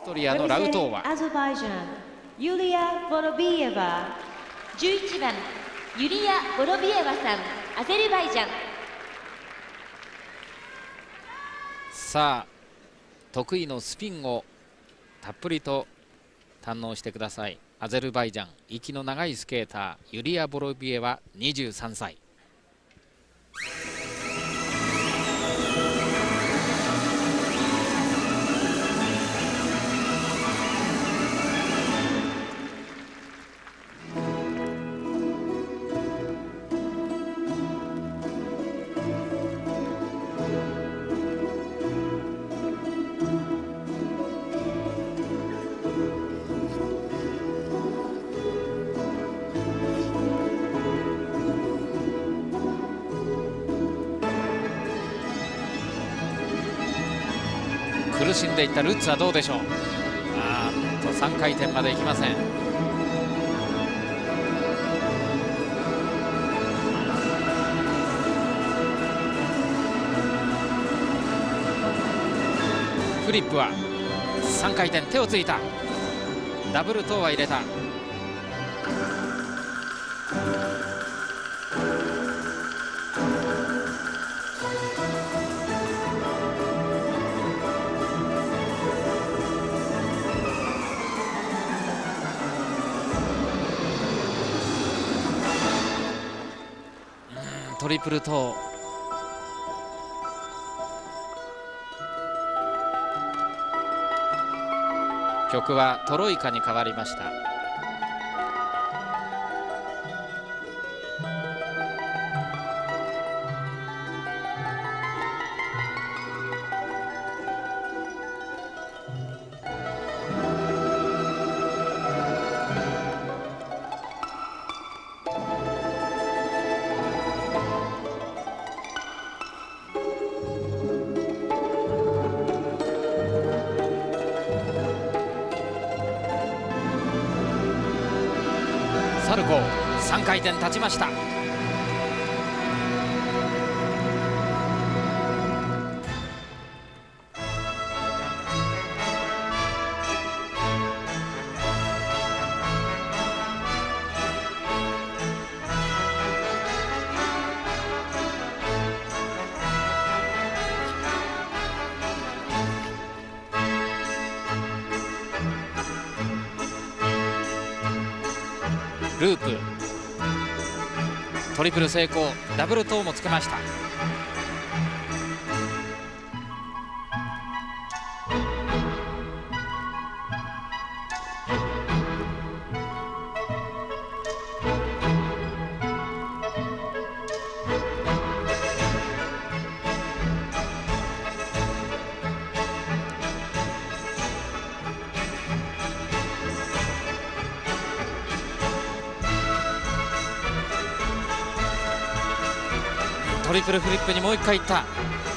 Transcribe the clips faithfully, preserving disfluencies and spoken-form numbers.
トリアのラウトーワ。 アゼルバイジャンユリア・ボロビエワ。 じゅういちばんユリア・ボロビエワさん、アゼルバイジャン。 さあ得意のスピンをたっぷりと堪能してください。アゼルバイジャン、息の長いスケーターユリア・ボロビエワにじゅうさんさい。苦しんでいったルッツはどうでしょう。あーっとさんかいてんまでいきません。フリップはさんかいてん、手をついた。ダブルトーは入れた。トリプルトー。曲はトロイカに変わりました。サルコーさんかいてん立ちました。ループトリプル成功、ダブルトーもつけました。トリプルフリップにもういっかいいった。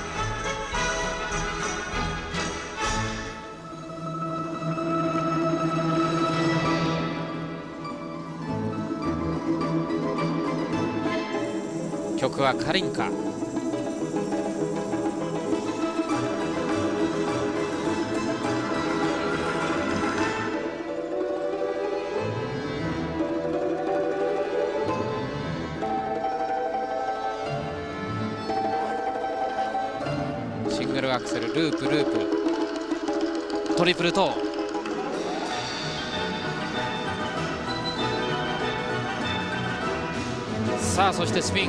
曲はカリンカ。シングルアクセル、ループループトリプルトー。さあそしてスピン。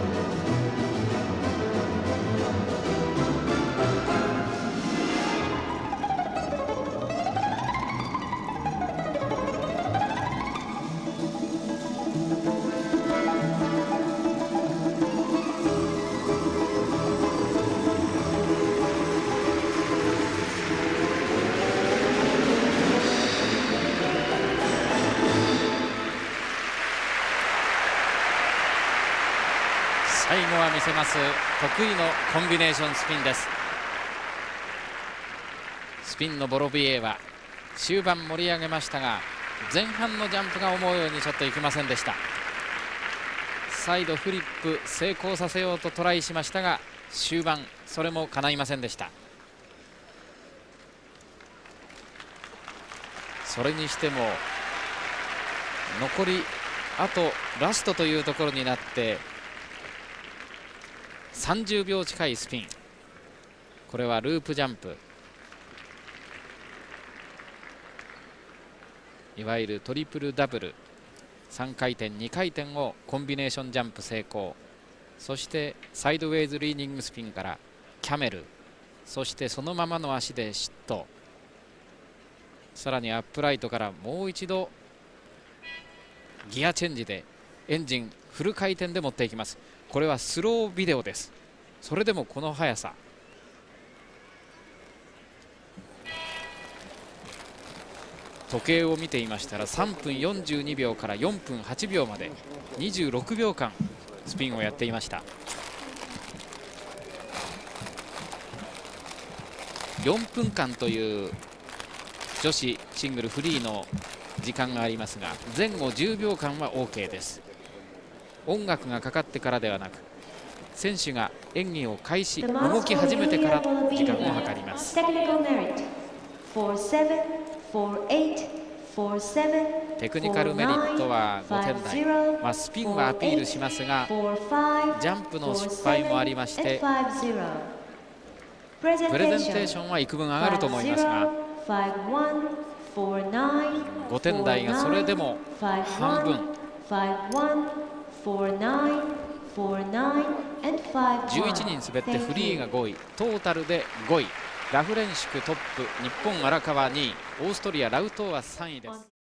最後は見せます得意のコンビネーションスピンです。スピンのボロビエは終盤盛り上げましたが、前半のジャンプが思うようにちょっといきませんでした。再度フリップ成功させようとトライしましたが、終盤それも叶いませんでした。 それにしても残りあとラストというところになってさんじゅうびょう近いスピン。これはループジャンプ、いわゆるトリプルダブル、さんかい転にかい転をコンビネーションジャンプ成功。そしてサイドウェイズリーニングスピンからキャメル、そしてそのままの足でシット、さらにアップライトからもう一度ギアチェンジでエンジンフル回転で持っていきます。これはスロービデオです。それでもこの速さ。時計を見ていましたらさんぷんよんじゅうにびょうからよんぷんはちびょうまでにじゅうろくびょうかんスピンをやっていました。よんぷんかんという女子シングルフリーの時間がありますが、前後じゅうびょうかんは OK です。音楽がかかってからではなく、選手が演技を開始動き始めてから時間を計ります。テクニカルメリットはごてんだい、まあ、スピンはアピールしますがジャンプの失敗もありましてプレゼンテーションは幾分上がると思いますがごてんだいがそれでも半分じゅういちにん滑ってフリーがごい、トータルでごい、ラフレンシュクトップ、日本荒川にい、オーストリアラウトーはさんいです。